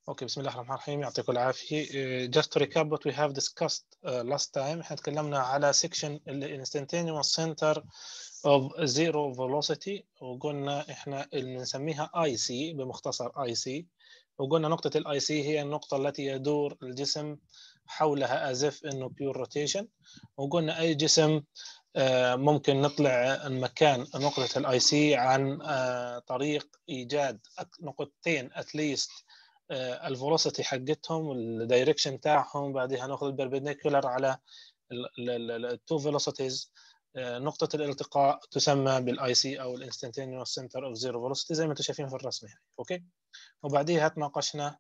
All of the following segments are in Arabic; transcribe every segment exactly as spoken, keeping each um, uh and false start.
اوكي بسم الله الرحمن الرحيم يعطيكم العافيه. Uh, just to recap what we have discussed uh, last time. احنا تكلمنا على section ال instantaneous center of zero velocity وقلنا احنا اللي بنسميها اي سي بمختصر اي سي، وقلنا نقطة الاي سي هي النقطة التي يدور الجسم حولها as if انه pure rotation، وقلنا اي جسم ممكن نطلع مكان نقطة الاي سي عن طريق ايجاد نقطتين at least الفيلوسيتي حقتهم الدايركشن تاعهم، بعدها ناخذ البربنديكولار على التو فيلوسيتيز. نقطة الالتقاء تسمى بالاي سي او الانستنتينيوس سنتر اوف زيرو فيلوسيتي زي ما انتم شايفين في الرسمة هاي. اوكي، وبعديها تناقشنا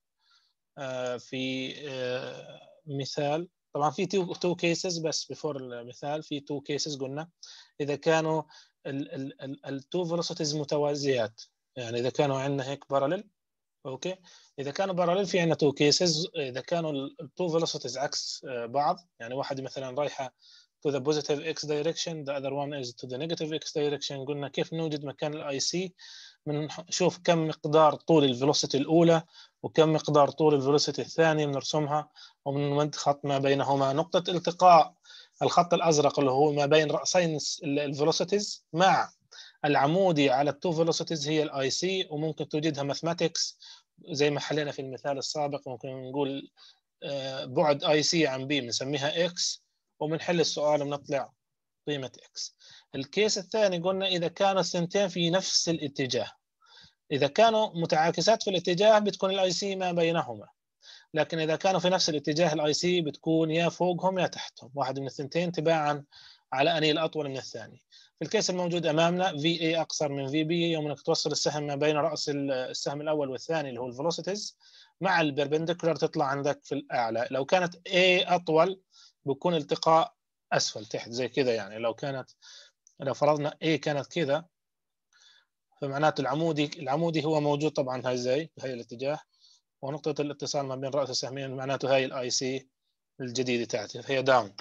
في مثال، طبعا في تو تو كيسز بس بيفور المثال، في تو كيسز قلنا اذا كانوا التو فيلوسيتيز متوازيات، يعني اذا كانوا عندنا هيك باراليل. اوكي، اذا كانوا باراليل في عندنا تو كيسز، اذا كانوا التو فيلوسيتيز عكس بعض، يعني واحد مثلا رايحه to the positive x direction the other one is to the negative x direction، قلنا كيف نوجد مكان الاي سي؟ بنشوف كم مقدار طول الفيلوسيتي الاولى وكم مقدار طول الفيلوسيتي الثانيه بنرسمها وبنمد خط ما بينهما. نقطه التقاء الخط الازرق اللي هو ما بين راسين الفيلوسيتيز مع العمودي على التو فيلوسيتيز هي الاي سي، وممكن توجدها ماثماتكس زي ما حلينا في المثال السابق. ممكن نقول بعد اي سي عن بي بنسميها اكس، وبنحل السؤال وبنطلع قيمه اكس. الكيس الثاني قلنا اذا كانوا الثنتين في نفس الاتجاه، اذا كانوا متعاكسات في الاتجاه بتكون الاي سي ما بينهما، لكن اذا كانوا في نفس الاتجاه الاي سي بتكون يا فوقهم يا تحتهم، واحد من الثنتين تباعا على اني الاطول من الثاني. في الكيس الموجود امامنا في اي اقصر من في بي، يوم انك توصل السهم ما بين راس السهم الاول والثاني اللي هو الفيلوسيتيز مع البربنديكولار تطلع عندك في الاعلى. لو كانت A اطول بيكون التقاء اسفل تحت زي كذا، يعني لو كانت لو فرضنا A كانت كذا فمعناته العمودي العمودي هو موجود طبعا هاي زي بهي الاتجاه، ونقطة الاتصال ما بين رأس السهمين معناته هاي الاي سي الجديدة تاعتي هي داون.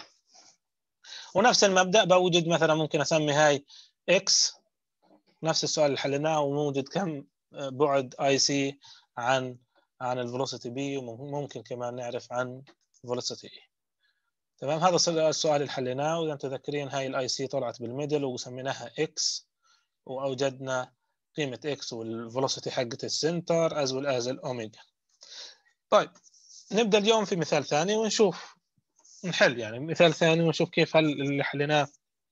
ونفس المبدأ بوجد مثلا ممكن اسمي هاي اكس، نفس السؤال اللي حليناه، وموجد كم بعد اي سي عن عن الفيلوسيتي بي، وممكن كمان نعرف عن الفيلوسيتي اي. تمام، هذا السؤال اللي حليناه، واذا انتم تذكرين هاي الاي سي طلعت بالميدل وسميناها اكس، واوجدنا قيمة اكس والفيلوسيتي حقت السنتر از ويل از الاوميجا. طيب نبدا اليوم في مثال ثاني ونشوف نحل يعني مثال ثاني ونشوف كيف هل اللي حليناه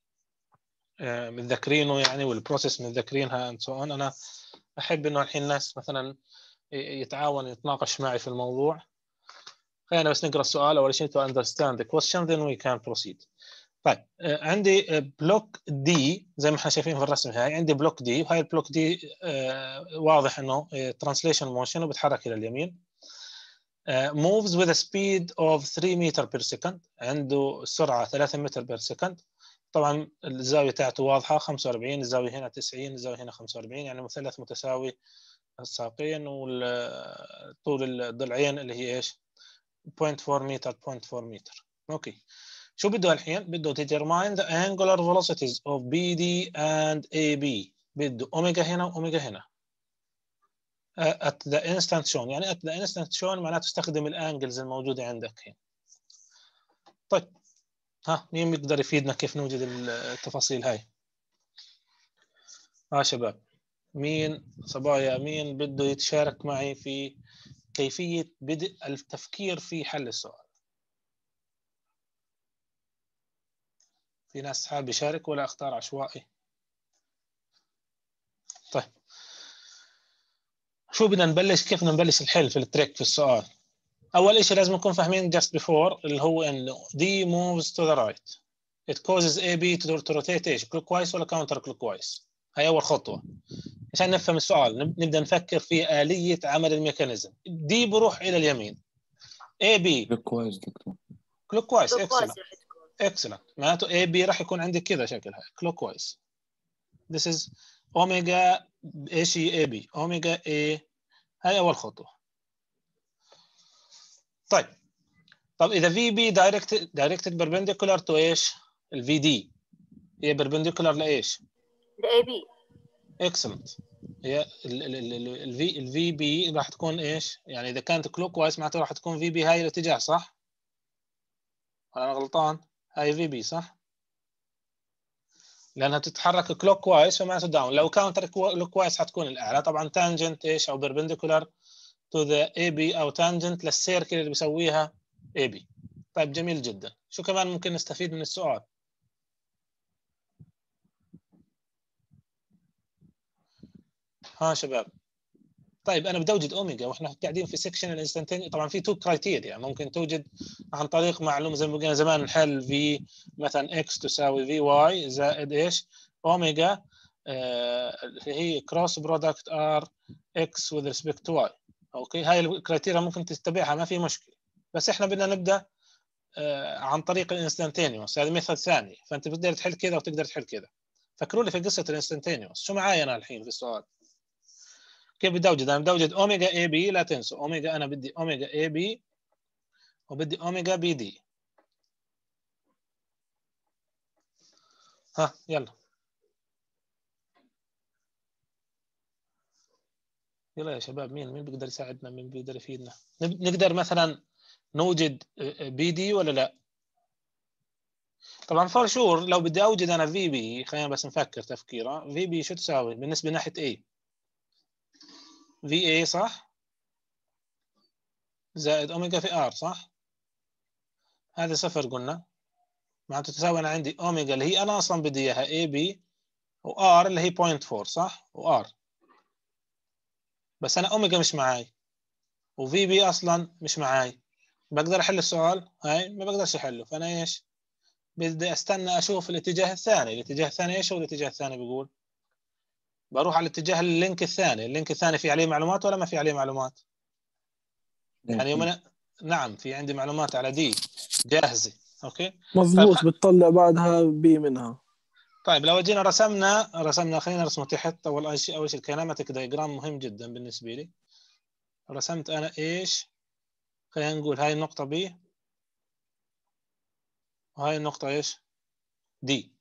متذكرينه يعني، والبروسيس متذكرينها and so on. انا احب انه الحين الناس مثلا يتعاون يتناقش معي في الموضوع. خلينا بس نقرا السؤال اول شيء to understand the question then we can proceed. طيب عندي بلوك دي زي ما احنا شايفين في الرسم هاي، عندي بلوك دي، وهاي البلوك دي واضح انه translation motion وبتحرك الى اليمين. moves with a speed of three meter per second، عنده سرعة ثلاثة متر per second. طبعا الزاوية تاعته واضحة خمسة وأربعين، الزاوية هنا تسعين، الزاوية هنا خمسة وأربعين، يعني مثلث متساوي الساقين، وطول الضلعين اللي هي ايش صفر فاصلة أربعة متر صفر فاصلة أربعة متر. اوكي، شو بده الحين؟ بده determine the angular velocities of بي دي and إيه بي، بده اوميجا هنا واوميجا هنا at the instant shown، يعني at the instant shown معناته تستخدم الانجلز الموجوده عندك هنا. طيب ها مين بيقدر يفيدنا كيف نوجد التفاصيل هاي؟ ها شباب، مين صبايا مين بده يتشارك معي في كيفيه بدء التفكير في حل السؤال؟ في ناس حابب يشارك ولا اختار عشوائي؟ طيب شو بدنا نبلش؟ كيف بدنا نبلش الحل في التريك في السؤال؟ اول شيء لازم نكون فاهمين just before اللي هو انه D moves to the right it causes إيه بي to rotate ايش clockwise ولا counter clockwise. هاي اول خطوه عشان نفهم السؤال. نبدا نفكر في آلية عمل الميكانيزم. دي بروح الى اليمين، إيه بي كلوكوايز دكتور. clockwise excellent excellent معناته إيه بي راح يكون عندي كذا شكلها clockwise. this is اوميجا ايش هي إيه بي اوميجا A. هاي اول خطوه. طيب طب اذا في بي دايركت دايركتد بيربنديكولار تو ايش؟ الفي دي هي بيربنديكولار لايش؟ لاي بي. اكسلنت. هي الفي الفي بي راح تكون ايش؟ يعني اذا كانت كلوك وايز معناته راح تكون في بي هاي الاتجاه، صح؟ انا غلطان؟ هاي في بي صح؟ لانها تتحرك كلوك وايز فمعناته داون. لو كاونتر كلوك وايز حتكون الاعلى. طبعا تانجنت ايش او بيربنديكولار تو ذا اي بي او تانجنت للسيركل اللي بيسويها اي بي. طيب جميل جدا. شو كمان ممكن نستفيد من السؤال؟ ها شباب. طيب انا بدي اوجد اوميجا واحنا قاعدين في سكشن الانستنتيني. طبعا في تو كرايتيريا ممكن توجد عن طريق معلومه زي ما قلنا زمان نحل في مثلا اكس تساوي في واي زائد ايش؟ اوميجا آه هي كروس برودكت ار اكس وذ ريسبكت تو واي. اوكي هاي الكرايتيريا ممكن تتبعها ما في مشكله. بس احنا بدنا نبدا آه عن طريق الانستنتينيوس. هذه ميثود ثانيه. فانت بتقدر تحل كذا وتقدر تحل كذا. فكروا لي في قصه الانستنتينيوس. شو معايا انا الحين في السؤال؟ كيف بدي اوجد؟ انا بدي اوجد اوميجا اي بي. لا تنسوا اوميجا، انا بدي اوميجا اي بي وبدي اوميجا بي دي. ها يلا يلا يا شباب. مين مين بيقدر يساعدنا؟ مين بيقدر يفيدنا؟ نقدر مثلا نوجد بي دي ولا لا؟ طبعا فور شور لو بدي اوجد انا في بي، خلينا بس نفكر تفكيره. في بي شو تساوي بالنسبه ناحيه اي؟ في اي صح زائد اوميجا في ار صح؟ هذا صفر قلنا. معناته تساوي انا عندي اوميجا اللي هي انا اصلا بدي اياها اي بي وار اللي هي صفر فاصلة أربعة صح؟ وار بس انا اوميجا مش معاي وفي بي اصلا مش معاي. بقدر احل السؤال؟ هاي ما بقدرش احله. فانا ايش بدي؟ استنى اشوف الاتجاه الثاني. الاتجاه الثاني ايش هو الاتجاه الثاني؟ بيقول بروح على الاتجاه اللينك الثاني. اللينك الثاني في عليه معلومات ولا ما في عليه معلومات؟ يعني يوم أنا... نعم في عندي معلومات على دي جاهزه. اوكي طيب خ... مظبوط، بتطلع بعدها بي منها. طيب لو جينا رسمنا رسمنا خلينا نرسمه تحت. اول شيء اول شيء الكيناماتيك دايجرام مهم جدا بالنسبه لي. رسمت انا ايش؟ خلينا نقول هاي النقطه بي وهاي النقطه ايش؟ دي.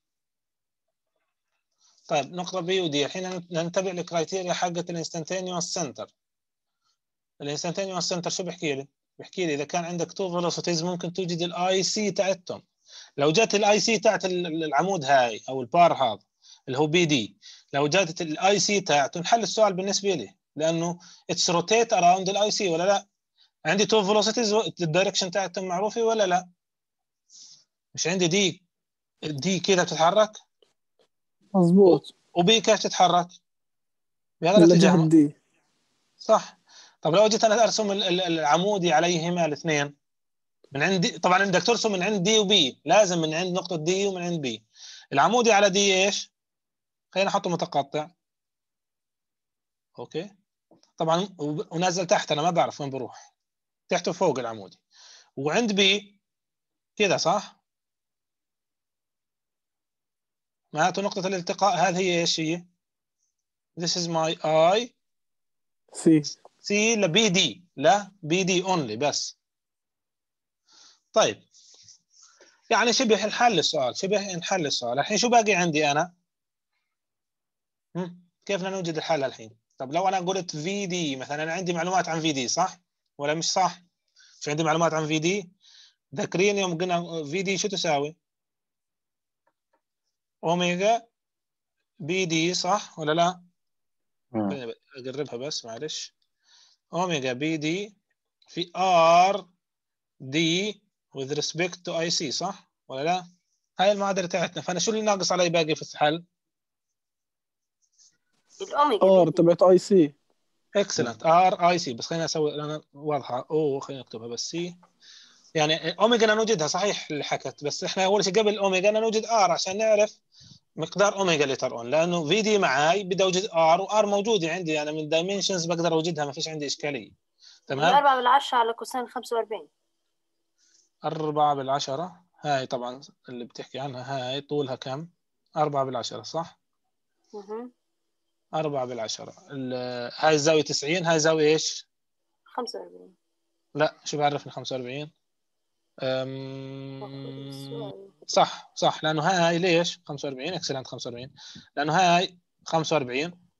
طيب نقطة بي ودي الحين ننتبه للكرايتيريا حقت الانستنتينيوس سنتر. الانستنتينيوس سنتر شو بيحكي لي؟ بيحكي لي إذا كان عندك تو فيلوسيتيز ممكن توجد الاي سي تاعتهم. لو جات الاي سي تاعت العمود هاي أو البار هذا اللي هو بي دي، لو جات الاي سي تاعته نحل السؤال بالنسبة لي لأنه اتس روتيت اراوند الاي سي ولا لا؟ عندي تو فيلوسيتيز الدايركشن تاعتهم معروفة ولا لا؟ مش عندي دي دي كده بتتحرك مظبوط، وبي كيف تتحرك؟ بهذا من الاتجاه جهة دي. صح. طب لو جيت انا ارسم العمودي عليهما الاثنين من عندي، طبعا بدك ترسم من عند دي وبي، لازم من عند نقطه دي ومن عند بي. العمودي على دي ايش؟ خلينا نحطه متقطع. اوكي طبعا ونازل تحت انا ما بعرف وين بروح. تحت وفوق العمودي. وعند بي كده صح؟ معناته نقطه الالتقاء هذه هي ايش هي؟ This is my I سي. سي لبي دي. لا بي دي اونلي بس. طيب يعني شبه انحل السؤال. شبه انحل السؤال. الحين شو باقي عندي انا؟ كيف بدنا نوجد الحل الحين؟ طب لو انا قلت في دي مثلا، انا عندي معلومات عن في دي صح ولا مش صح؟ مش عندي معلومات عن في دي؟ ذاكرين يوم قلنا في دي شو تساوي؟ اوميجا بي دي صح ولا لا؟ خليني اقربها بس معلش. اوميجا بي دي في ار دي with respect to اي سي صح ولا لا؟ هاي المعادله تاعتنا. فانا شو اللي ناقص علي باقي في الحل؟ الأوميجا بي ار دي. تبعت اي سي. اكسلنت ار اي سي. بس خلينا اسوي انا واضحه. اوه خلينا نكتبها بس سي. يعني اوميجا انا نوجدها صحيح اللي حكت. بس احنا اول شيء قبل اوميجا انا نوجد ار عشان نعرف مقدار اوميجا لتر اون. لانه في دي معاي بدي اوجد ار وار موجوده عندي انا من دايمنشنز بقدر اوجدها ما فيش عندي اشكاليه. هي تمام. أربعة بالعشرة على كوسين خمسة وأربعين. أربعة بالعشرة هاي طبعا اللي بتحكي عنها هاي طولها كم؟ أربعة بالعشرة صح؟ اها أربعة بالعشرة. هاي الزاوية تسعين. هاي زاوية إيش؟ خمسة وأربعين. لا شو بعرفني خمسة وأربعين؟ المفروض أم... بالسؤال. صح صح لأنه هاي ليش خمسة وأربعين؟ اكسلنت خمسة وأربعين لأنه هاي خمسة وأربعين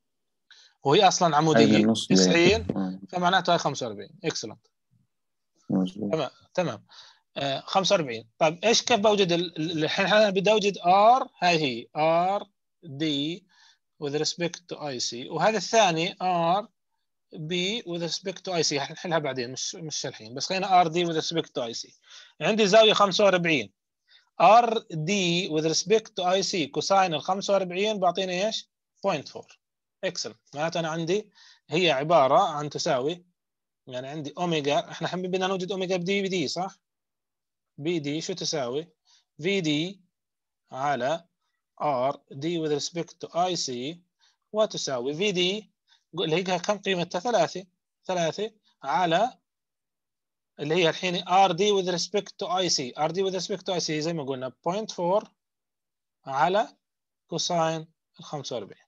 وهي اصلا هاي من عموديه النص زي تسعين، آه، فمعناته هاي خمسة وأربعين. اكسلنت. مظبوط. تمام تمام. آه خمسة وأربعين. طيب ايش كيف بوجد ال- ال- الحين انا بدي اوجد ار، هاي هي ار دي with respect to اي سي، وهذا الثاني ار بي with respect to اي سي. حنحلها بعدين، مش مش الحين، بس خلينا ار دي with respect to اي سي. عندي زاويه خمسة وأربعين، ار دي with respect to اي سي كوساين ال خمسة وأربعين بعطيني ايش؟ صفر فاصلة أربعة. اكسل. معناته انا عندي هي عباره عن تساوي، يعني عندي اوميجا، احنا حابين بدنا نوجد اوميجا بدي بدي صح؟ بي دي شو تساوي؟ في دي على ار دي with respect to اي سي، وتساوي في دي اللي هي كم قيمتها؟ ثلاثة. ثلاثة على اللي هي الحين ار دي with respect to اي سي. ار دي with respect to اي سي زي ما قلنا صفر فاصلة أربعة على كوساين ال خمسة وأربعين.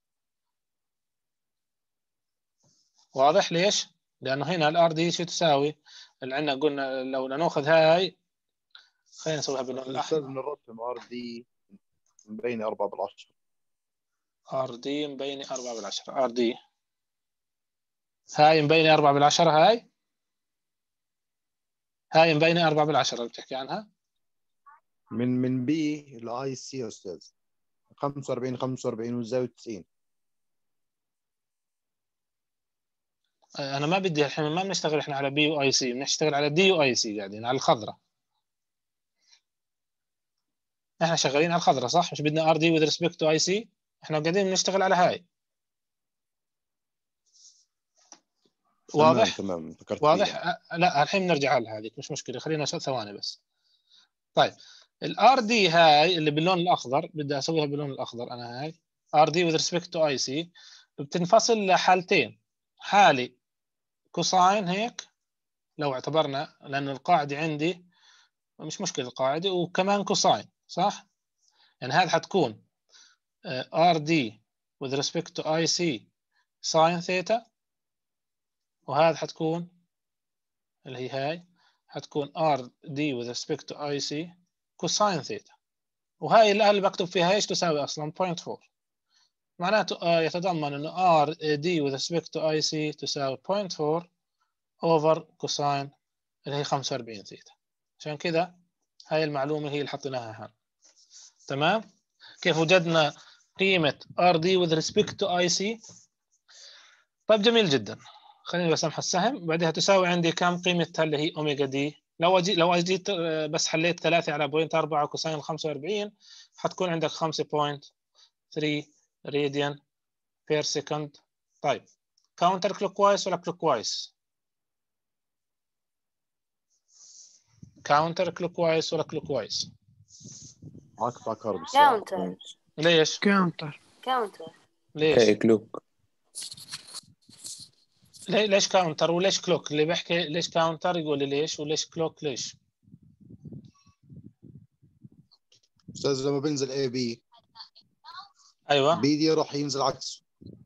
واضح ليش؟ لانه هنا الار دي شو تساوي؟ اللي عندنا قلنا لو ناخذ هاي، خلينا نسويها باللون أستاذ الاحمر. من الرسم ار دي مبينة أربعة بالعشرة. ار دي مبينة أربعة بالعشرة. ار دي هاي مبينة أربعة بالعشرة. هاي هاي مبينة أربعة بالعشرة اللي بتحكي عنها. من من بي لاي سي يا أستاذ، خمسة وأربعين خمسة وأربعين والزاوية تسعين. انا ما بدي الحين، ما بنشتغل احنا على بي واي سي، بنشتغل على دي واي سي، قاعدين على الخضراء. احنا شغالين على الخضراء صح؟ مش بدنا ار دي with respect to اي سي، احنا قاعدين بنشتغل على هاي. واضح؟ تمام تمام فكرت واضح. فيها. أه، لا الحين بنرجع لها هذيك، مش مشكله، خلينا ثواني بس. طيب الار دي هاي اللي باللون الاخضر بدي اسويها باللون الاخضر انا. هاي ار دي with respect to اي سي بتنفصل لحالتين، حالة كوساين هيك لو اعتبرنا، لأن القاعدة عندي مش مشكلة القاعدة، وكمان كوساين صح؟ يعني هذا حتكون ار دي with respect to اي سي ساين ثيتا، وهذا حتكون اللي هي هاي حتكون ار دي with respect to اي سي كوساين ثيتا، وهاي اللي بكتب فيها ايش تساوي اصلا؟ صفر فاصلة أربعة. معناته آه يتضمن انه ار دي with respect to اي سي تساوي صفر فاصلة أربعة اوفر كوساين اللي هي خمسة وأربعين ثيتا. عشان كذا هاي المعلومة هي اللي حطيناها هنا. تمام؟ كيف وجدنا قيمة ار دي with respect to اي سي؟ طيب جميل جدا. خليني بس امحى السهم، بعدها تساوي عندي كم قيمتها اللي هي اوميجا دي. لو اجي لو اجيت بس حليت ثلاثة على بوينت أربعة كوساين خمسة وأربعين حتكون عندك خمسة فاصلة ثلاثة راديان بير سكند. طيب كاونتر كلوك وايز ولا كلوك وايز؟ كاونتر كلوك وايز ولا كلوك وايز؟ عكس عقارب الساعة. كاونتر. ليش؟ كاونتر. كاونتر. ليش؟ هاي كلوك. ليه- ليش كاونتر وليش كلوك؟ اللي بيحكي ليش كاونتر يقول لي ليش، وليش كلوك ليش؟ أستاذ لما بنزل اي بي ايوه بي دي راح ينزل عكسه،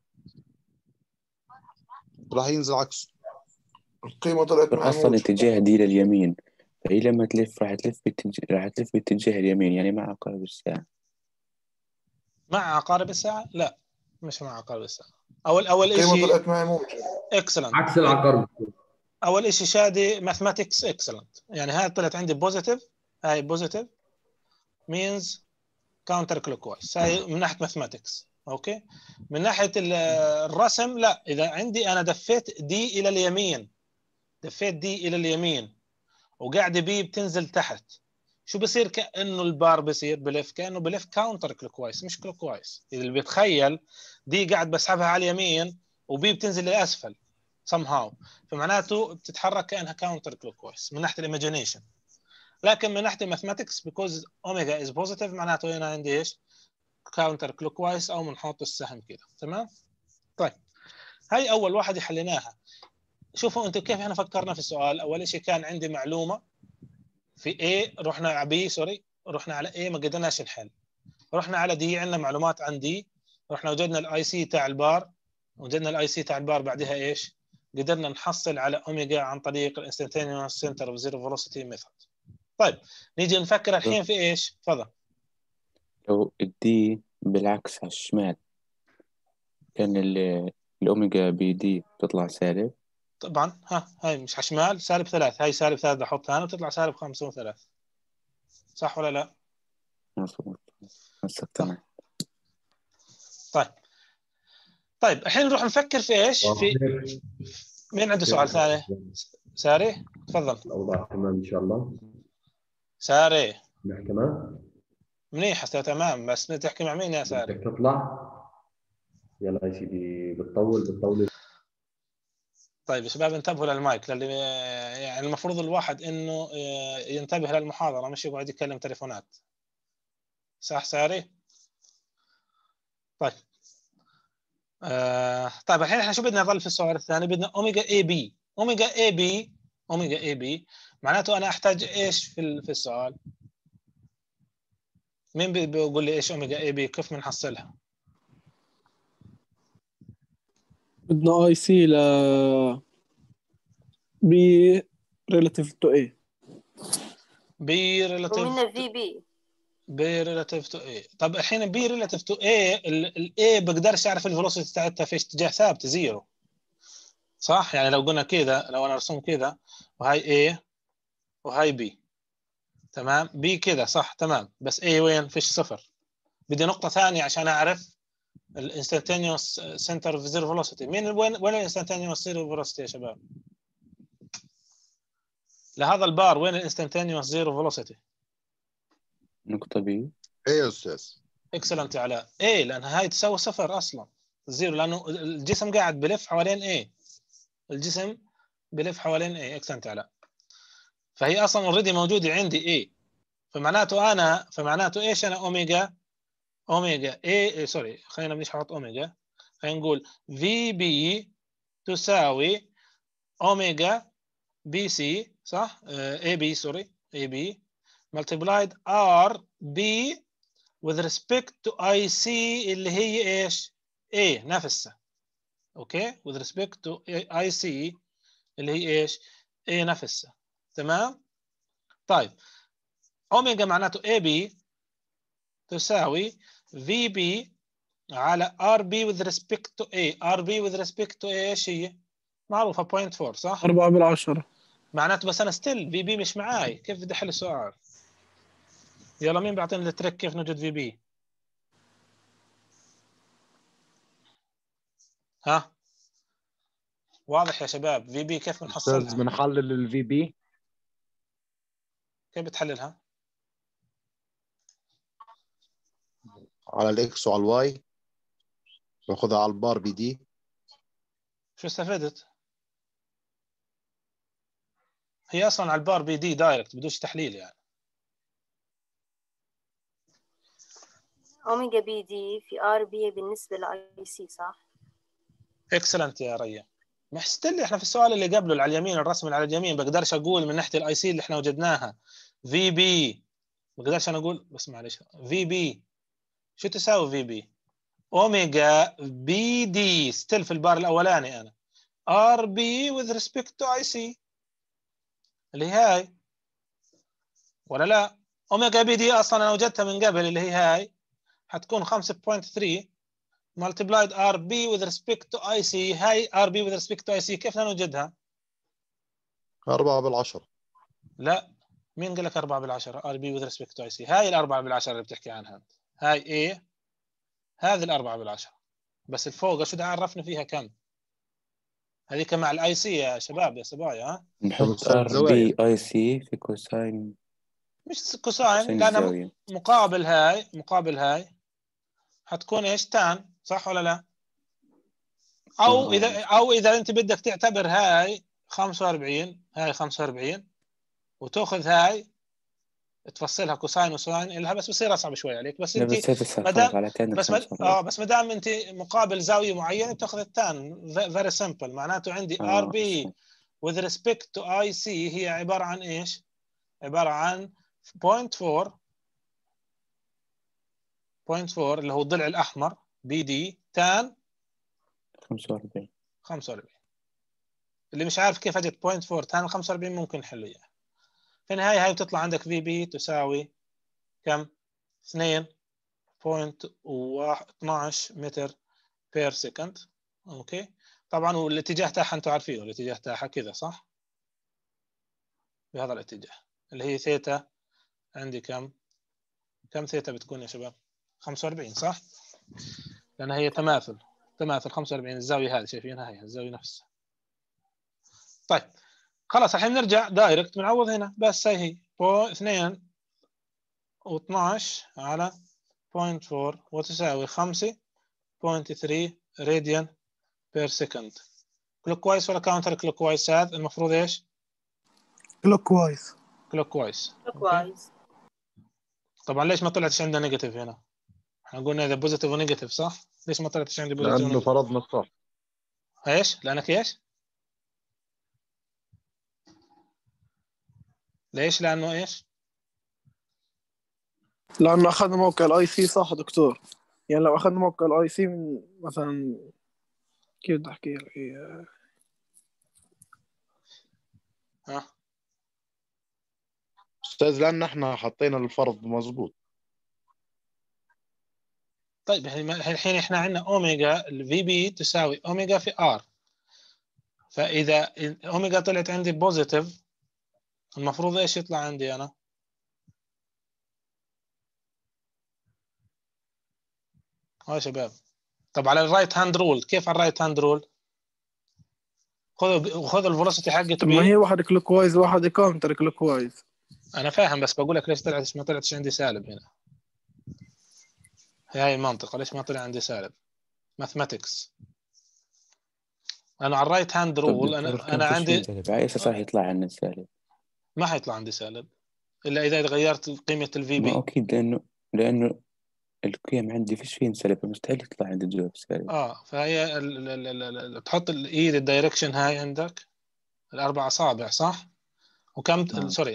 راح ينزل عكسه. القيمة طلعت مع أصلا موجة. اتجاه دي لليمين، فهي لما تلف راح تلف باتجاه راح تلف باتجاه اليمين، يعني مع عقارب الساعة. مع عقارب الساعة؟ لا مش مع عقارب الساعة. اول اول القيمة شيء طلعت مع موجة. اكسلنت. عكس العقارب. اول شيء شادي ماثماتكس اكسلنت، يعني هاي طلعت عندي بوزيتيف، هاي بوزيتيف means counter clockwise، هاي من ناحيه ماثماتكس. اوكي من ناحيه الرسم لا، اذا عندي انا دفيت دي الى اليمين، دفيت دي الى اليمين وقاعده بي بتنزل تحت، شو بصير؟ كانه البار بصير بلف، كانه بلف كاونتر كلوك وايز مش كلوك وايز. اللي بيتخيل دي قاعد بسحبها على اليمين وبي بتنزل للاسفل somehow، فمعناته بتتحرك كانها كاونتر كلوك وايز من ناحيه الايماجينيشن. لكن من ناحيه الماثماتكس بيكوز اوميجا از بوزيتيف معناته هنا عندي ايش؟ كاونتر كلوك وايز، او بنحط السهم كده. تمام. طيب هاي اول واحده حليناها. شوفوا انتم كيف احنا فكرنا في السؤال. اول شيء كان عندي معلومه في A، رحنا على B سوري، رحنا على A ما قدرناش نحل، رحنا على D عندنا معلومات عن D، رحنا وجدنا الاي سي تاع البار، وجدنا الاي سي تاع البار بعدها ايش؟ قدرنا نحصل على اوميجا عن طريق الانستنتينيوس سنتر اوف زيرو فيلوسيتي ميثود. طيب نيجي نفكر الحين في ايش؟ تفضل. لو الدي بالعكس على الشمال كان الأوميجا بي دي بتطلع سالب. طبعا ها هاي مش على الشمال سالب ثلاث، هاي سالب ثلاث أحطها أنا وتطلع سالب خمسة وثلاث، صح ولا لا؟ مظبوط، هسه تمام. طيب طيب الحين نروح نفكر في ايش؟ في مين عنده سؤال ثاني؟ ساري تفضل. الأوضاع تمام إن شاء الله. ساري تمام منيح هسه تمام، بس تحكي مع مين يا ساري؟ بدك تطلع؟ يلا يا سيدي، بتطول بتطول. طيب يا شباب انتبهوا للمايك، للي يعني المفروض الواحد انه ينتبه للمحاضرة مش يقعد يتكلم تليفونات، صح ساري؟ طيب آه طيب الحين احنا شو بدنا نظل في السؤال الثاني؟ بدنا اوميجا اي بي، اوميجا اي بي اوميجا اي بي معناته انا احتاج ايش في في السؤال؟ مين بيقول لي ايش اوميجا اي بي؟ كيف بنحصلها؟ بدنا اي سي ل بي ريلاتيف تو اي. بي ومنها ريلاتيف في بي. بي ريلاتيف تو اي. طب الحين بي ريلاتيف تو اي، الاي بقدرش اعرف الفيلوسيتي بتاعتها في اتجاه ثابت زيرو، صح؟ يعني لو قلنا كذا، لو انا ارسم كذا وهاي اي وهاي بي، تمام؟ بي كذا صح تمام، بس اي وين؟ فيش صفر. بدي نقطة ثانية عشان اعرف الانستنتينيوس سنتر اوف زيرو فيلوسيتي. مين وين وين الانستنتينيوس زيرو فيلوسيتي يا شباب؟ لهذا البار وين الانستنتينيوس زيرو فيلوسيتي؟ نقطة بي. ايه يا استاذ؟ اكسلنت يا علاء. ايه لان هاي تساوي صفر اصلا، زيرو، لانه الجسم قاعد بلف حوالين ايه، الجسم بلف حوالين ايه. اكسلنت يا علاء. فهي اصلا اوريدي موجوده عندي ايه، فمعناته انا فمعناته ايش؟ انا اوميجا اوميجا اي سوري خلينا مش حاط اوميجا، خلينا نقول في بي تساوي اوميجا بي سي، صح؟ اي بي سوري اي بي multiplied ار بي with respect to اي سي اللي هي ايش؟ A نفسها. اوكي with respect to اي سي اللي هي ايش؟ A نفسها. تمام؟ طيب اوميجا معناته اي بي تساوي في بي على ار بي with respect to A. ار بي with respect to A ايش هي؟ معروفه صفر فاصلة أربعة صح؟ أربعة بالعشرة. معناته بس انا ستيل في بي مش معاي، كيف بدي احل السؤال؟ يلا مين بيعطيني التريك كيف نوجد في بي؟ ها؟ واضح يا شباب في بي كيف استاذ بنحصلها؟ بنحلل الفي بي كيف بتحللها؟ على الاكس وعلى الواي، باخذها على البار بي دي. شو استفدت؟ هي اصلا على البار بي دي دايركت بدوش تحليل يعني. اوميجا بي دي في ار بي بالنسبه لاي سي، صح؟ اكسلنت يا ريا. ما ستيل احنا في السؤال اللي قبله اللي على اليمين، الرسم اللي على اليمين، بقدرش اقول من ناحيه الاي سي اللي احنا وجدناها في بي، بقدرش انا اقول بس معلش في بي شو تساوي في بي؟ اوميجا بي دي ستيل في البار الاولاني انا ار بي with respect to اي سي اللي هي هاي، ولا لا؟ اوميجا بي دي اصلا انا وجدتها من قبل اللي هي هاي، حتكون خمسة فاصلة اثنين multiplied ار بي with respect to اي سي. هاي ار بي with respect to اي سي كيف نوجدها؟ أربعة بالعشرة. لا، مين قال لك أربعة بالعشرة؟ ار بي with respect to اي سي هاي الأربعة بالعشرة اللي بتحكي عنها انت، هاي ايه، هذه الأربعة بالعشرة، بس الفوق شو ده عرفنا فيها كم؟ هذيك مع الاي سي يا شباب يا صبايا. ها نحط توصل ار زوايا. بي اي سي في كوساين مش كوساين كوساين لأنها الزاوية. مقابل هاي مقابل هاي حتكون ايش؟ تان، صح ولا لا؟ او آه. اذا او اذا انت بدك تعتبر هاي خمسة وأربعين، هاي خمسة وأربعين وتاخذ هاي تفصلها كوساين وساين لها، بس بصير اصعب شوي عليك. بس لا انت بس هذا صار ما خلاص دام على تاني بس خمسة ما وأربعين. اه بس ما دام انت مقابل زاويه معينه بتاخذ التان، فيري سمبل. معناته عندي ار آه. بي with respect to اي سي هي عباره عن ايش؟ عباره عن صفر فاصلة أربعة صفر فاصلة أربعة اللي هو الضلع الاحمر بي دي تان خمسة وأربعين. خمسة وأربعين. اللي مش عارف كيف اجت صفر فاصلة أربعة تان خمسة وأربعين ممكن نحله اياها. في النهايه هاي بتطلع عندك في بي تساوي كم؟ اثنين فاصلة اثناشر متر بير سكند. اوكي. طبعا والاتجاه تاعها انتم عارفينه، الاتجاه تاعها كذا صح؟ بهذا الاتجاه اللي هي ثيتا. عندي كم كم ثيتا بتكون يا شباب؟ خمسة وأربعين صح؟ لان هي تماثل تماثل خمسة وأربعين، الزاويه هذه شايفينها هي الزاويه نفسها. طيب خلاص الحين نرجع دايركت بنعوض هنا، بس هي هي اثنين واثناشر على صفر فاصلة أربعة وتساوي خمسة فاصلة ثلاثة راديان بير سكند. كلوك وايز ولا كاونتر كلوك وايز؟ هذا المفروض ايش؟ كلوك وايز. كلوك وايز. كويس. طبعا ليش ما طلعتش عندنا نيجاتيف هنا؟ احنا قلنا اذا بوزيتيف ونيجاتيف صح؟ ليش ما طلعتش عندي بوزيتيف لانه ونيجاتيف؟ فرضنا الصح. ايش؟ لانك ايش؟ ليش؟ لانه ايش؟ لأنه أخذنا موقع الأي سي صح دكتور؟ يعني لو أخذنا موقع الأي سي من مثلا كيف بدي أحكي لك؟ ها؟ استاذ لان احنا حطينا الفرض مزبوط. طيب الحين احنا عندنا اوميجا الفي بي تساوي اوميجا في ار، فاذا اوميجا طلعت عندي بوزيتيف المفروض ايش يطلع عندي انا؟ ها يا شباب. طب على الرايت هاند رول، كيف على الرايت هاند رول؟ خذوا خذوا الفيلوسيتي حقت طب ما هي بي. واحد كلوك وايز وواحد كاونتر كلوك وايز. انا فاهم بس بقول لك ليش طلعت ما طلعتش عندي سالب هنا. هي المنطقه ليش ما طلع عندي سالب؟ ماثماتكس. انا على الرايت هاند طب رول دكتور انا كان انا فيش فين عندي سالب، على اساس راح يطلع عنا السالب؟ ما حيطلع عندي سالب الا اذا غيرت قيمه الفي ما بي. اكيد، لانه لانه القيم عندي فيش فين سالب، مستحيل يطلع عندي الجواب سالب. اه فهي ال ال ال ال تحط الايد الدايركشن هاي عندك الاربع اصابع صح؟ وكم آه. سوري.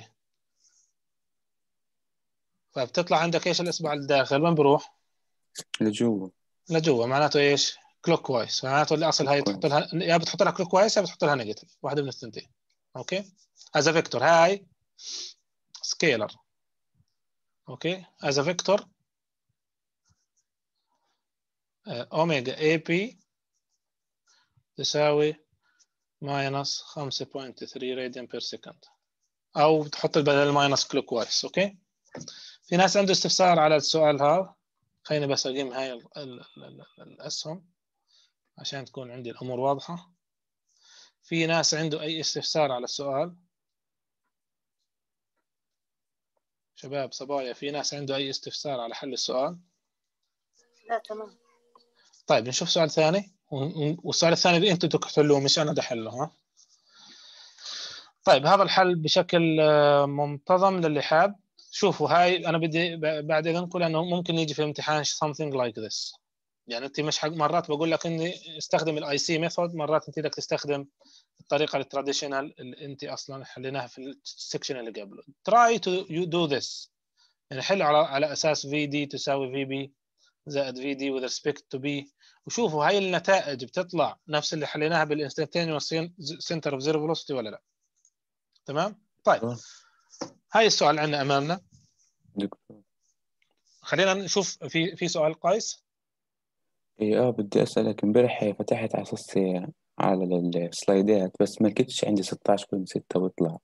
فبتطلع عندك ايش الاصبع الداخل وين بروح؟ لجوا. لجوا، معناته ايش؟ كلوك وايز، معناته الاصل هاي تحط لها يا بتحط لها كلوك وايز يا بتحط لها نيجاتيف، واحده من الثنتين. اوكي از فيكتور هاي سكيلر. اوكي از فيكتور اوميجا اي بي تساوي ماينس خمسة فاصلة ثلاثة راديان بير سكند، او تحط بدل الماينس كلوك وايز. اوكي. في ناس عنده استفسار على السؤال هذا؟ خليني بس اقيم هاي ال ال ال الاسهم عشان تكون عندي الامور واضحه. في ناس عنده اي استفسار على السؤال؟ شباب صبايا، في ناس عنده اي استفسار على حل السؤال؟ لا تمام. طيب نشوف سؤال ثاني، والسؤال الثاني اللي انتم تحلوه مش انا بدي احله. ها طيب هذا الحل بشكل منتظم للي حاب. شوفوا هاي انا بدي بعد اذنكم لانه ممكن يجي في الامتحان something like this. يعني انت مش حق مرات بقول لك اني استخدم الاي سي ميثود، مرات انت بدك تستخدم الطريقه التراديشنال اللي انت اصلا حليناها في السكشن اللي قبله. try to you do this، يعني حل على على اساس في دي تساوي في بي زائد في دي with respect to b، وشوفوا هاي النتائج بتطلع نفس اللي حليناها بالانستنتينيوس سنتر اوف زيرو فيلوسيتي ولا لا. تمام. طيب آه. هاي السؤال عندنا امامنا. دكتور خلينا نشوف في في سؤال قيس. اي اه بدي اسالك، امبارح فتحت على اساس على السلايدات بس ما لقيتش عندي ستة عشر فاصلة ستة ويطلع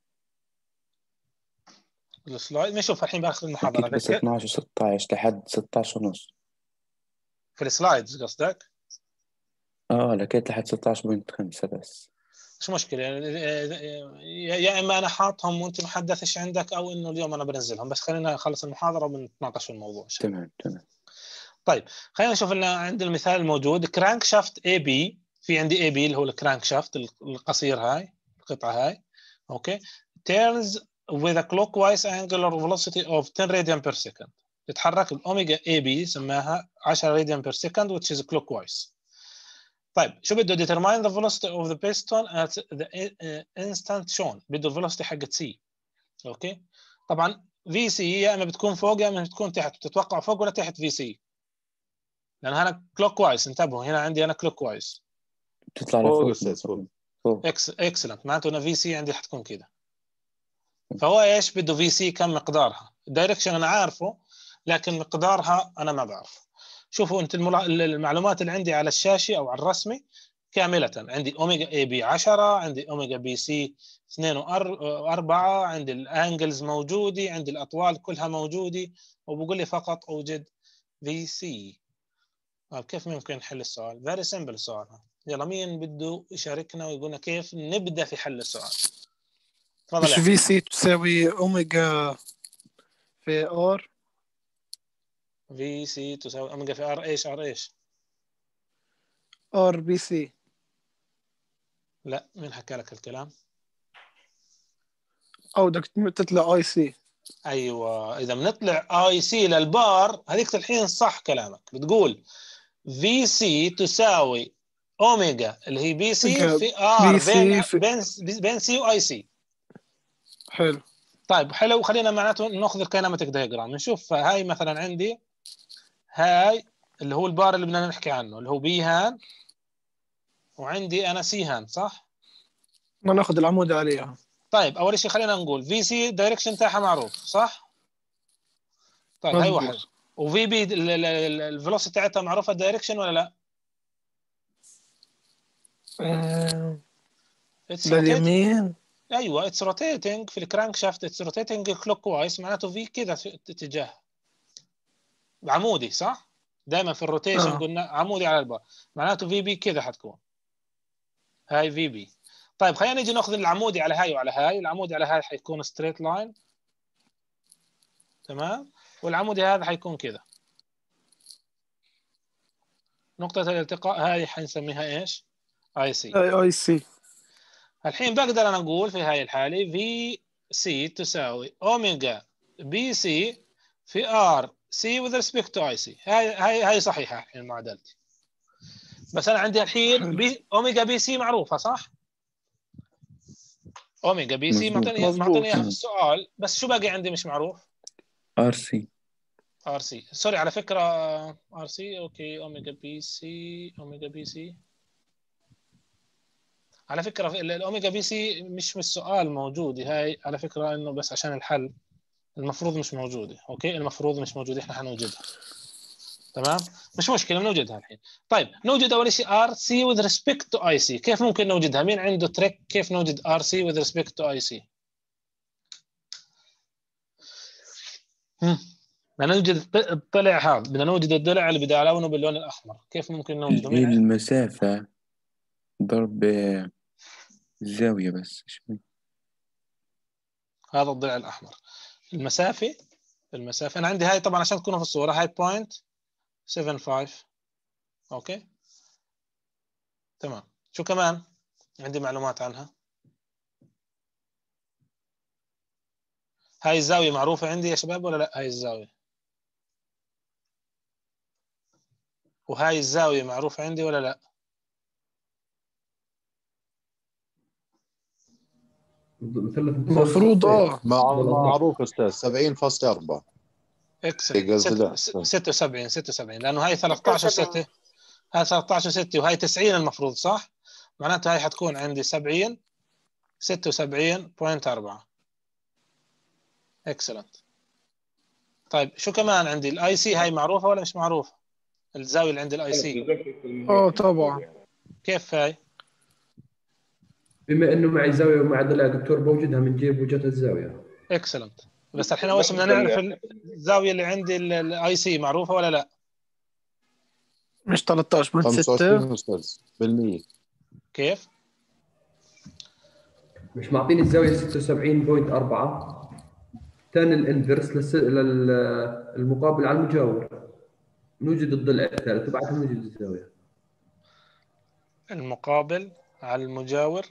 السلايد نشوف الحين باخر المحاضره. لقيت بس اثناشر وستة عشر لحد ستة عشر ونص. في السلايدز قصدك؟ اه لقيت لحد ستة عشر فاصلة خمسة بس. مش مشكله يعني، يا اما انا حاطهم وانت محدثش عندك او انه اليوم انا بنزلهم، بس خلينا نخلص المحاضره وبنتناقش في الموضوع. تمام تمام. طيب خلينا نشوف لنا عند المثال الموجود كرانك شافت اي بي. في عندي اي بي اللي هو الكرانك شافت القصير هاي القطعه هاي. اوكي turns with a clockwise angular velocity of ten radian per second. تتحرك باوميجا اي بي سماها عشرة radian per second which is clockwise. طيب شو بده determine the velocity of the piston at the instant shown. بده velocity حقت سي. اوكي طبعا في سي يا اما بتكون فوق يا اما بتكون تحت. بتتوقع فوق ولا تحت في سي؟ لان انا كلوك وايز. انتبهوا هنا عندي انا كلوك وايز بتطلع فوق لفوق. استاذ فوق. فوق. اكس اكسلنت. معناته انا في سي عندي حتكون كده. فهو ايش بده في سي كم مقدارها؟ الدايركشن انا عارفه لكن مقدارها انا ما بعرفه. شوفوا انت المعلومات اللي عندي على الشاشه او على الرسمه كاملة. عندي أوميجا اي بي عشرة، عندي أوميجا بي سي اثنين وأربعة، عندي الأنجلز موجودة، عندي الأطوال كلها موجودة، وبقول لي فقط أوجد في سي. طيب كيف ممكن نحل السؤال؟ very simple السؤال. يلا مين بده يشاركنا ويقولنا كيف نبدأ في حل السؤال؟ تفضل مش يا في أحمد. سي تساوي أوميجا في آر؟ في سي تساوي أوميجا في ار ايش ار ايش؟ آر بي سي. لا، مين حكى لك الكلام؟ أو بدك تطلع أي سي. ايوه، اذا بنطلع اي سي للبار هذيك الحين صح كلامك. بتقول في سي تساوي اوميجا اللي هي بي سي في ار بي بين سي في... بين بين سي واي سي. حلو. طيب حلو، خلينا معناته ناخذ الكيناماتيك دايجرام نشوف. هاي مثلا عندي هاي اللي هو البار اللي بدنا نحكي عنه اللي هو بي هان، وعندي انا سي هان، صح؟ ما ناخذ العمود عليها. طيب اول شيء خلينا نقول في سي الدايركشن تاعها معروف، صح؟ طيب هاي واحد. مظبوط. وفي بي الفيلوسيتي تاعتها معروفه الدايركشن ولا لا؟ آه... It's rotating. لليمين. ايوه اتس روتيتنج في الكرانك شافت، اتس روتيتنج كلوك وايز، معناته في كذا اتجاه عمودي، صح؟ دائما في الروتيشن آه. قلنا عمودي على البار، معناته في بي كذا حتكون هاي في بي. طيب خلينا نيجي ناخذ العمودي على هاي وعلى هاي. العمودي على هاي حيكون ستريت لاين، تمام، والعمودي هذا حيكون كذا. نقطة الالتقاء هاي حنسميها ايش؟ اي سي. اي اي سي. الحين بقدر انا اقول في هاي الحالة في سي تساوي اوميجا بي سي في ار سي with respect to اي سي. هاي هاي هاي صحيحة الحين معادلتي. بس انا عندي الحين بي اوميجا بي سي معروفة، صح؟ اوميجا بي سي مظبوط. معطيني معطيني اياها في السؤال، بس شو باقي عندي مش معروف؟ ار سي. ار سي. سوري على فكرة ار سي. اوكي اوميجا بي سي اوميجا بي سي. على فكرة الاوميجا بي سي مش في السؤال موجودة هاي، على فكرة انه بس عشان الحل المفروض مش موجودة. اوكي المفروض مش موجودة، احنا حنوجدها. تمام، مش مشكلة بنوجدها الحين. طيب نوجد اول شيء ار سي with respect to اي سي. كيف ممكن نوجدها؟ مين عنده تريك كيف نوجد ار سي with respect to اي سي؟ بدنا نوجد الضلع هذا، بدنا نوجد الضلع اللي بدي الونه باللون الاحمر. كيف ممكن نوجده؟ هي مين عنده؟ المسافة ضرب الزاوية بس. هذا الضلع الاحمر. المسافة المسافة انا عندي هاي طبعا عشان تكونوا في الصورة هاي بوينت سبعة خمسة. اوكي تمام. شو كمان عندي معلومات عنها؟ هاي الزاوية معروفة عندي يا شباب ولا لا؟ هاي الزاوية وهاي الزاوية معروفة عندي ولا لا؟ مثلث متساوي المفروض السطحين. اه مع بالأضلاع. معروف استاذ سبعين فاصلة أربعة. اكسل قصدي لا. ستة وسبعين ستة وسبعين لأنه هاي ثلاثة عشر ستة. هاي ثلاثة عشر ستة وهاي تسعين المفروض، صح؟ معناته هاي حتكون عندي سبعين ستة وسبعين فاصلة أربعة. اكسلنت. طيب شو كمان عندي؟ الاي سي هاي معروفة ولا مش معروفة؟ الزاوية اللي عند الاي سي اه طبعا. كيف هاي؟ بما انه معي زاويه ومع ضلع دكتور بوجدها من جيب وجهه الزاويه. اكسلنت. بس الحين اول شيء بدنا نعرف الزاوية اللي عندي الاي سي معروفة ولا لا؟ مش ثلاثة عشر فاصلة خمسة ستة. وعشرين استاذ بالمية. كيف؟ مش معطيني الزاويه ستة وسبعين فاصلة أربعة. ثاني الانفرس للس... للمقابل على المجاور. نوجد الضلع الثالث وبعدها نوجد الزاويه. المقابل على المجاور.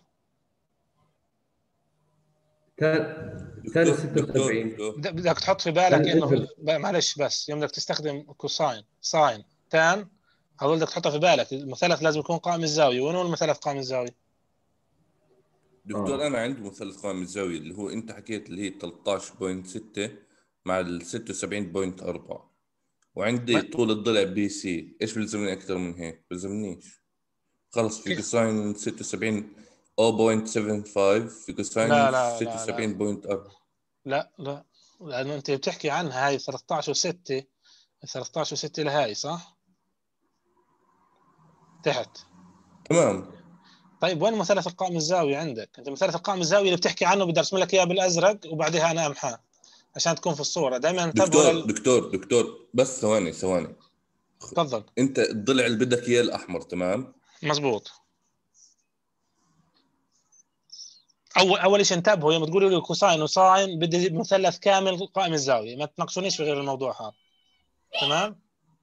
ثاني ستة وسبعين. بدك تحط في بالك انه معلش بس يوم بدك تستخدم كوساين ساين تان، هذول بدك تحطها في بالك. المثلث لازم يكون قائم الزاويه. وين هو المثلث قائم الزاويه؟ دكتور آه. انا عندي مثلث قائم الزاويه اللي هو انت حكيت اللي هي ثلاثة عشر فاصلة ستة مع ال ستة وسبعين فاصلة أربعة، وعندي ما... طول الضلع بي سي. ايش بيلزمني اكثر من هيك؟ بيلزمنيش خلص. في كوساين ستة وسبعين صفر سبعة خمسة في كوساين ستة وسبعين فاصلة أربعة. لا لا لانه انت بتحكي عنها هاي ثلاثة عشر ستة ثلاثة عشر ستة لهاي، صح؟ تحت تمام. طيب وين مثلث القائم الزاوية عندك؟ انت مثلث القائم الزاوية اللي بتحكي عنه بدي ارسم لك اياه بالازرق وبعدها انا امحاه عشان تكون في الصورة. دائما انتبهوا دكتور لل... دكتور دكتور بس ثواني ثواني. تفضل. انت الضلع اللي بدك اياه الاحمر، تمام؟ مزبوط. اول اول شيء انتبهوا يوم تقولوا لي كوساين وساين بدي مثلث كامل قائم الزاوية، ما تناقشونيش في غير الموضوع هذا. تمام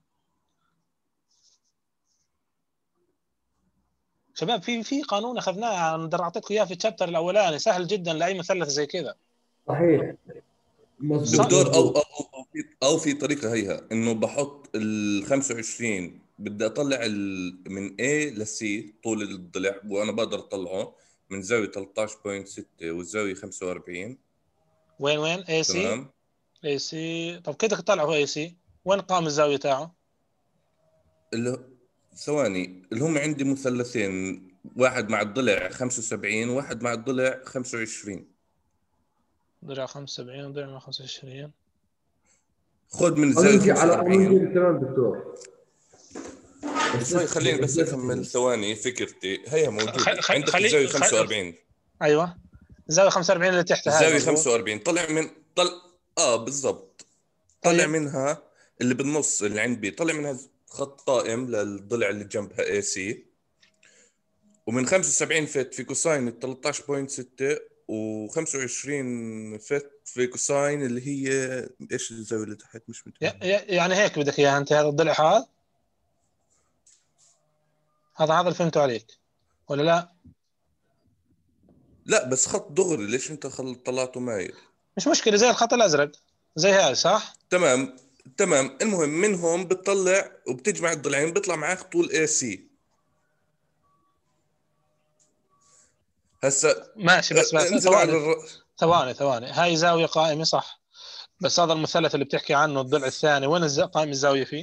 شباب؟ في في قانون اخذناه انا اعطيتكم اياه في الشابتر الاولاني، سهل جدا لاي مثلث زي كذا. صحيح. مظبوط دكتور او او مظبوط. او في او في طريقه هيها انه بحط ال خمسة وعشرين بدي اطلع ال من A ل C طول الضلع، وانا بقدر اطلعه من زاويه ثلاثة عشر فاصلة ستة والزاويه خمسة وأربعين. وين وين اي سي؟ تمام. اي سي. طب كده طلعوا اي سي، وين قام الزاوية تاعه؟ اللي ثواني اللي هم عندي مثلثين، واحد مع الضلع خمسة وسبعين وواحد مع الضلع خمسة وعشرين. ضلع خمسة وسبعين وضلع مع خمسة وعشرين. خذ من قانون الزاويه جي على قانون خمسة وأربعين. جي. تمام دكتور. شوي خليني بس اكمل ثواني فكرتي. هي موجوده خ... عندك خلي الزاويه خ... خمسة وأربعين. ايوه الزاوية خمسة وأربعين اللي تحتها هاي. الزاويه مزبوط. خمسة وأربعين طلع من طل اه بالضبط. طلع طيب. منها اللي بالنص اللي عند بي، طلع منها خط قائم للضلع اللي جنبها اي سي، ومن خمسة وسبعين فت في كوساين ثلاثة عشر فاصلة ستة، و25 فت في كوساين اللي هي ايش الزاويه اللي تحت مش متابع. يعني هيك بدك اياها انت هذا الضلع هذا؟ هذا هذا اللي فهمته عليك ولا لا؟ لا بس خط دغري، ليش انت خل... طلعته مايل؟ مش مشكلة، زي الخط الازرق زي هاي صح؟ تمام تمام. المهم منهم بتطلع وبتجمع الضلعين بيطلع معك طول اي سي. هسا ماشي بس بس انزل على ثواني الر... ثواني ثواني هاي زاوية قائمة صح، بس هذا المثلث اللي بتحكي عنه الضلع الثاني وين الز... قائم الزاوية فيه؟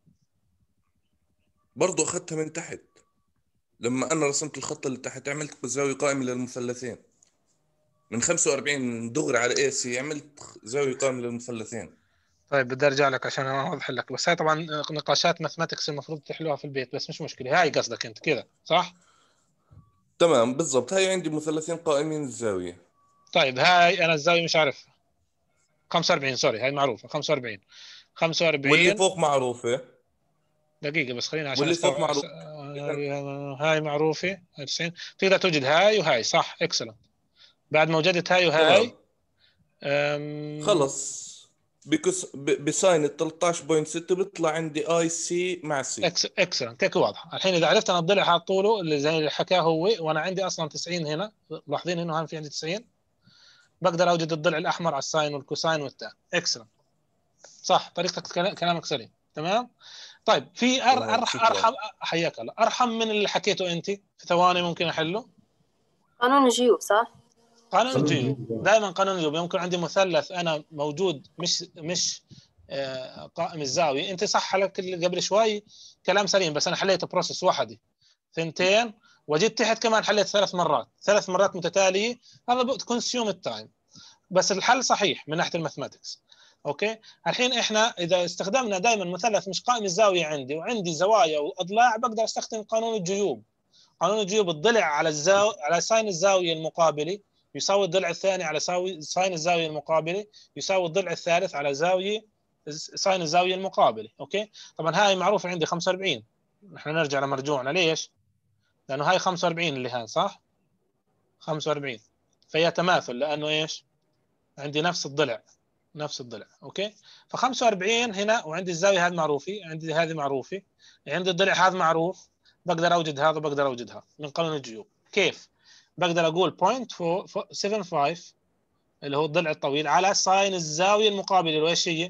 برضو اخذتها من تحت. لما انا رسمت الخط اللي تحت عملت زاويه قائمه للمثلثين من خمسة وأربعين دغري على اي سي، عملت زاويه قائمه للمثلثين. طيب بدي ارجع لك عشان اوضح لك، بس هاي طبعا نقاشات ماثماتكس المفروض تحلوها في البيت، بس مش مشكله. هاي قصدك انت كذا صح؟ تمام بالضبط. هاي عندي مثلثين قائمين الزاويه. طيب هاي انا الزاويه مش عارفها. خمسة وأربعين سوري، هاي معروفه خمسة وأربعين. خمسة وأربعين واللي فوق معروفه. دقيقه بس خلينا عشان واللي فوق استوعب. معروف. هاي معروفه هاي تسعين. تقدر توجد هاي وهاي صح. اكسلنت. بعد ما وجدت هاي وهاي تمام. خلص بكس ب... بساين ال ثلاثة عشر فاصلة ستة بيطلع عندي اي سي مع سي. اكس اكسلنت هيك واضحه. الحين اذا عرفت انا الضلع هذا طوله اللي زي اللي حكاه هو، وانا عندي اصلا تسعين هنا، ملاحظين انه هون في عندي تسعين، بقدر اوجد الضلع الاحمر على الساين والكوساين والتان. اكسلنت صح، طريقتك كلامك سليم. تمام. طيب في أر... أرح... ارحم حياك الله، ارحم من اللي حكيته انت في ثواني ممكن احله. قانون الجيوب صح؟ قانون الجيوب دائما قانون الجيوب. يمكن عندي مثلث انا موجود مش مش آه قائم الزاويه. انت صح لك اللي قبل شوي كلام سليم، بس انا حليت بروسيس واحده ثنتين وجيت تحت كمان حليت ثلاث مرات ثلاث مرات متتاليه. هذا بتكونسيوم التايم، بس الحل صحيح من ناحيه الماثماتكس. اوكي الحين احنا اذا استخدمنا دائما مثلث مش قائم الزاويه عندي وعندي زوايا واضلاع، بقدر استخدم قانون الجيوب. قانون الجيوب الضلع على الزاويه على ساين الزاويه المقابله يساوي الضلع الثاني على ساوي ساين الزاويه المقابله يساوي الضلع الثالث على زاويه ساين الزاويه المقابله. اوكي طبعا هاي معروفه عندي خمسة وأربعين. نحن نرجع لمرجوعنا ليش؟ لانه هاي خمسة وأربعين اللي هان صح خمسة وأربعين، فهي تماثل لانه ايش عندي نفس الضلع نفس الضلع. اوكي ف خمسة وأربعين هنا وعندي الزاويه هذه معروفه، عندي هذه معروفه، عندي الضلع هذا معروف، بقدر اوجد هذا وبقدر اوجد هذا من قانون الجيوب. كيف؟ بقدر اقول صفر فاصلة سبعة خمسة اللي هو الضلع الطويل على ساين الزاويه المقابله اللي ايش هي؟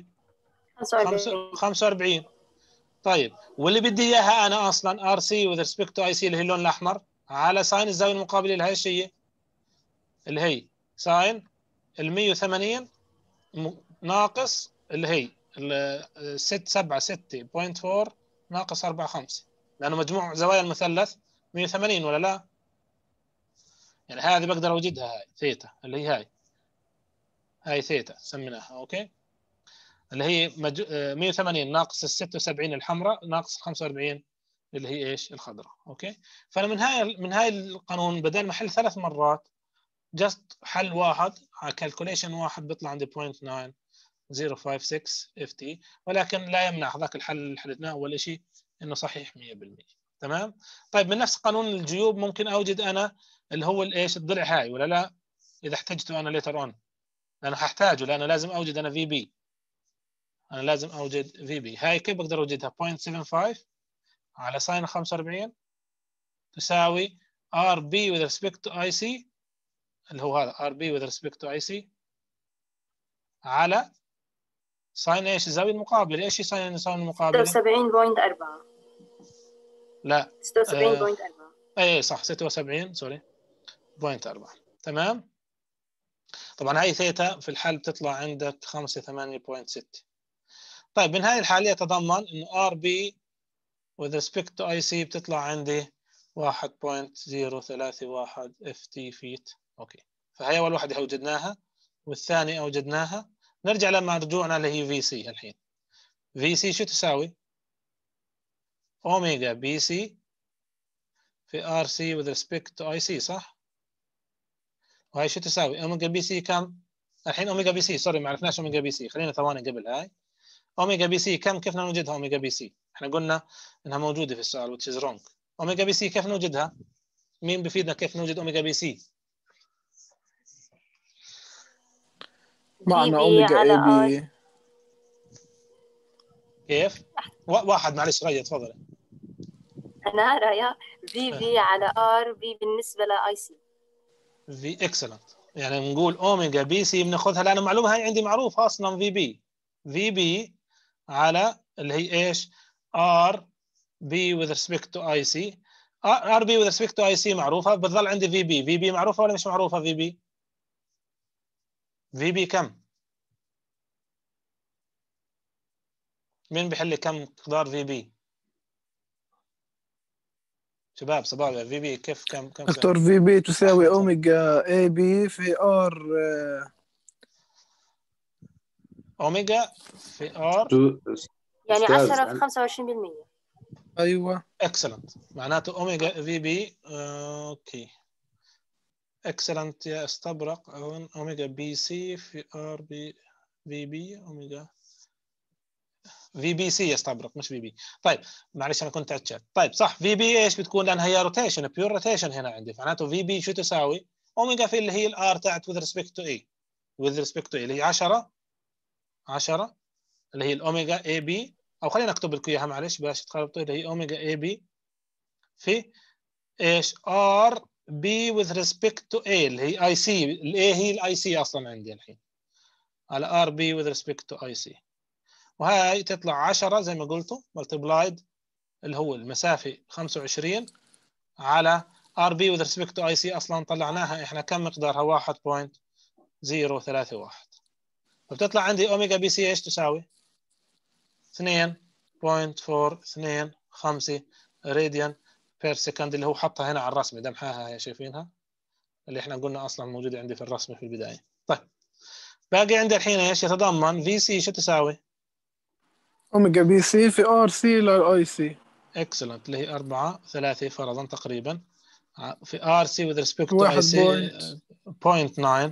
خمسة وأربعين. طيب واللي بدي اياها انا اصلا ار سي وذ ريسبكت تو اي سي اللي هي اللون الاحمر على ساين الزاويه المقابله اللي هي ايش هي؟ اللي هي ساين ال مية وثمانين ناقص اللي هي ستة سبعة ستة فاصلة أربعة ناقص أربعة خمسة، لانه مجموع زوايا المثلث مية وثمانين ولا لا؟ يعني هذه بقدر اوجدها، هاي ثيتا اللي هي هاي هاي ثيتا سميناها. اوكي اللي هي مج... مية وثمانين ناقص ال ستة وسبعين الحمراء ناقص ال خمسة وأربعين اللي هي ايش الخضراء. اوكي، فانا من هاي من هاي القانون بدل ما احل ثلاث مرات جست حل واحد على كالكوليشن واحد بيطلع عندي صفر فاصلة تسعة صفر خمسة ستة اف تي، ولكن لا يمنع هذاك الحل اللي حلتناه اول شيء انه صحيح مية بالمية. تمام. طيب من نفس قانون الجيوب ممكن اوجد انا اللي هو الايش الضلع هاي ولا لا؟ اذا احتجته انا ليتر اون، لانه هحتاجه لانه لازم اوجد انا في بي، انا لازم اوجد في بي. هاي كيف بقدر اوجدها؟ صفر فاصلة سبعة خمسة على ساين خمسة وأربعين تساوي ار بي with respect to اي سي، اللي هو هذا ار بي with respect to اي سي على ساين ايش الزاويه المقابله. ايش هي ساين الزاويه المقابله؟ ستة وسبعين فاصلة أربعة. لا ستة وسبعين فاصلة أربعة. آه اي صح ستة وسبعين سوري بوينت أربعة. تمام. طبعا هاي ثيتا في الحل بتطلع عندك خمسة ثمانية فاصلة ستة. طيب من هاي الحالة يتضمن انه ار بي with respect to اي سي بتطلع عندي واحد فاصلة صفر ثلاثة واحد اف تي فيت. اوكي، فهي اول واحدة اوجدناها والثانية اوجدناها. نرجع لما رجوعنا اللي هي في سي. الحين في سي شو تساوي؟ اوميجا بي سي في ار سي with respect to اي سي، صح؟ وهي شو تساوي؟ اوميجا بي سي كم؟ الحين اوميجا بي سي سوري ما عرفناش اوميجا بي سي، خلينا ثواني قبل هاي. اوميجا بي سي كم؟ كيف نوجدها اوميجا بي سي؟ احنا قلنا انها موجوده في السؤال which is wrong. اوميجا بي سي كيف نوجدها؟ مين بفيدنا كيف نوجد اوميجا بي سي؟ معنا في اوميجا على اي ار. بي. كيف؟ واحد معلش ريا تفضل. انا رايا في في على ار بي بالنسبه لاي سي. في اكسلنت. يعني نقول اوميجا بي سي بناخذها لان المعلومه هاي عندي معروفه اصلا في بي في بي على اللي هي ايش؟ ار بي with respect to اي سي. ار بي with respect to اي سي معروفه، بتظل عندي في بي. في بي معروفه ولا مش معروفه؟ في بي في بي كم؟ مين بيحل لي كم مقدار في بي؟ شباب صباح في بي كيف كم كم دكتور في بي تساوي أحمد. اوميجا اي بي في ار. اوميجا في ار يعني أستاذ، عشرة في خمسة وعشرين بالمية. ايوه اكسلنت. معناته اوميجا في بي اوكي اكسلنت يا استبرق. اوميجا بي سي في ار بي في بي اوميجا في بي سي يستبرق مش في بي. طيب معلش انا كنت اتشات. طيب صح في بي ايش بتكون؟ لانها هي روتيشن بيور روتيشن هنا عندي، معناته في بي شو تساوي؟ اوميجا في اللي هي الار تاعت with respect to a with respect to a اللي هي عشرة عشرة اللي هي الاوميجا اي بي، او خلينا اكتب لكم اياها معلش باش تخربطوا. اللي هي اوميجا اي بي في ايش؟ ار بي with respect to a اللي هي اي سي. الاي هي الاي سي اصلا عندي الحين على ار بي with respect to اي سي، وهاي تطلع عشرة زي ما قلتوا multiplied اللي هو المسافه خمسة وعشرين على ار بي with respect to اي سي. اصلا طلعناها احنا كم مقدارها؟ واحد فاصلة صفر ثلاثة واحد. فبتطلع عندي اوميجا بي سي ايش تساوي؟ اثنين فاصلة أربعة اثنين خمسة راديان بير سكند، اللي هو حطها هنا على الرسمه دمحاها هي شايفينها اللي احنا قلنا اصلا موجوده عندي في الرسمه في البدايه. طيب باقي عندي الحين ايش يتضمن؟ في سي شو تساوي؟ اوميجا بي سي في ار سي للاي سي. اكسلنت اللي هي أربعة ثلاثة فرضا تقريبا في ار سي with respect to اي واحد سي بوينت صفر تسعة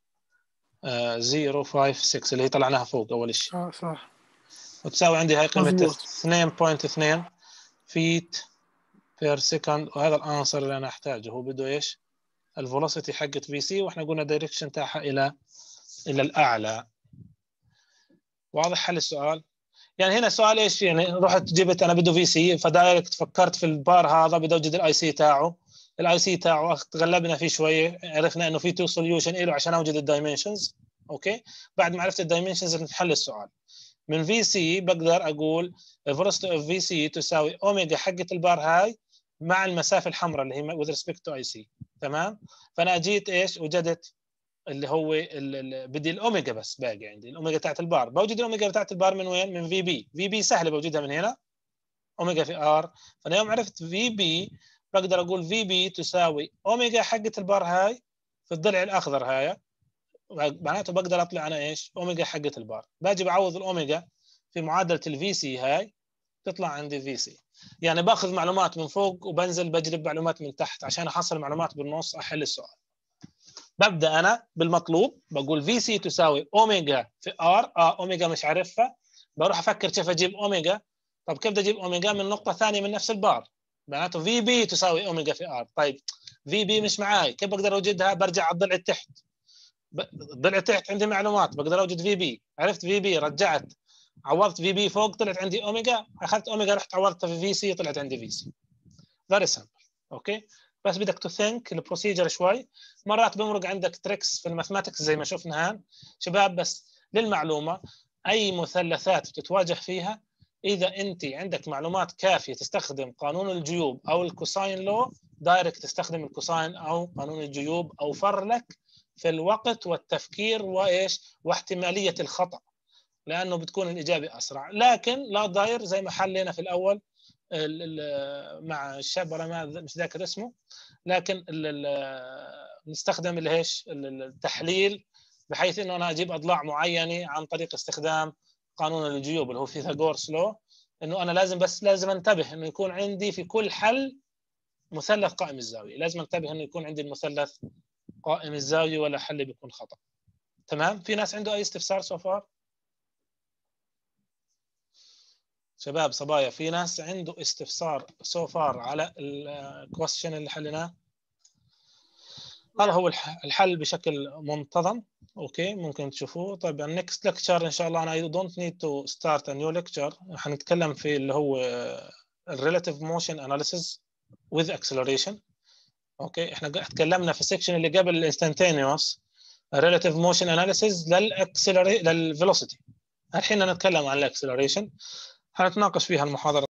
صفر خمسة ستة اللي هي طلعناها فوق اول شيء، اه صح وتساوي عندي هاي قيمه مظبوط. اثنين فاصلة اثنين فيت بير سكند. وهذا الانسر اللي انا احتاجه. هو بده ايش؟ الفيلوسيتي حقت في سي، واحنا قلنا دايركشن تاعها الى الى الاعلى. واضح حل السؤال؟ يعني هنا السؤال ايش؟ يعني رحت جبت انا بده في سي، فدايركت فكرت في البار هذا بدي اوجد الاي سي تاعه. الاي سي تاعه تغلبنا فيه شويه، عرفنا انه في تو سوليوشن له عشان اوجد الدايمنشنز. اوكي، بعد ما عرفت الدايمنشنز نحل السؤال. من في سي بقدر اقول الفيلوسيتي اوف في سي تساوي اوميجا حقه البار هاي مع المسافه الحمراء اللي هي with respect to اي سي. تمام. فانا جيت ايش وجدت اللي هو اللي بدي الاوميجا بس باقي عندي الاوميجا تاعت البار. بوجد الاوميجا تاعت البار من وين؟ من في بي. في بي سهله بوجدها من هنا اوميجا في ار. فانا يوم عرفت في بي بقدر اقول في بي تساوي اوميجا حقه البار هاي في الضلع الاخضر هاي، معناته بقدر اطلع انا ايش؟ اوميجا حقه البار. باجي بعوض الاوميجا في معادله الفي سي هاي تطلع عندي في سي. يعني باخذ معلومات من فوق وبنزل بجلب معلومات من تحت عشان احصل معلومات بالنص احل السؤال. ببدا انا بالمطلوب، بقول في سي تساوي اوميجا في ار. اه اوميجا مش عارفها، بروح افكر كيف اجيب اوميجا. طب كيف بدي اجيب اوميجا من نقطه ثانيه من نفس البار؟ معناته في بي تساوي اوميجا في ار. طيب في بي مش معاي، كيف بقدر اوجدها؟ برجع على الضلع تحت، الضلع تحت عندي معلومات بقدر اوجد في بي. عرفت في بي، رجعت عوضت في بي فوق طلعت عندي اوميجا، اخذت اوميجا رحت عوضتها في في سي طلعت عندي في سي. فيري سمبل. اوكي بس بدك تو ثينك البروسيجر شوي. مرات بمرق عندك تريكس في الماثماتكس زي ما شفنا هان شباب. بس للمعلومه اي مثلثات بتتواجه فيها، اذا انت عندك معلومات كافيه تستخدم قانون الجيوب او الكوساين لو، دايركت تستخدم الكوساين او قانون الجيوب، اوفر لك في الوقت والتفكير وايش واحتماليه الخطا، لانه بتكون الاجابه اسرع. لكن لا ضاير زي ما حلينا في الاول مع الشاب ولا ما مش ذاكر اسمه، لكن نستخدم الايش التحليل بحيث انه انا اجيب اضلاع معينه عن طريق استخدام قانون الجيوب اللي هو فيثاغورس لو. انه انا لازم بس لازم انتبه انه يكون عندي في كل حل مثلث قائم الزاويه، لازم انتبه انه يكون عندي المثلث قائم الزاويه ولا حل بيكون خطا. تمام؟ في ناس عنده اي استفسار سو فار؟ شباب صبايا في ناس عنده استفسار سو فار على الكويستشن اللي حليناه؟ هذا هو الحل بشكل منتظم. اوكي ممكن تشوفوه. طيب النكست ليكتشر ان شاء الله انا I don't need to start a new lecture. حنتكلم في اللي هو الريلاتيف موشن اناليسيس with acceleration. اوكي احنا تكلمنا في السكشن اللي قبل الانستنتينيوس relative motion analysis للاكسلري للفيلوسيتي. الحين نتكلم عن الاكسلريشن، حنتناقش فيها المحاضرة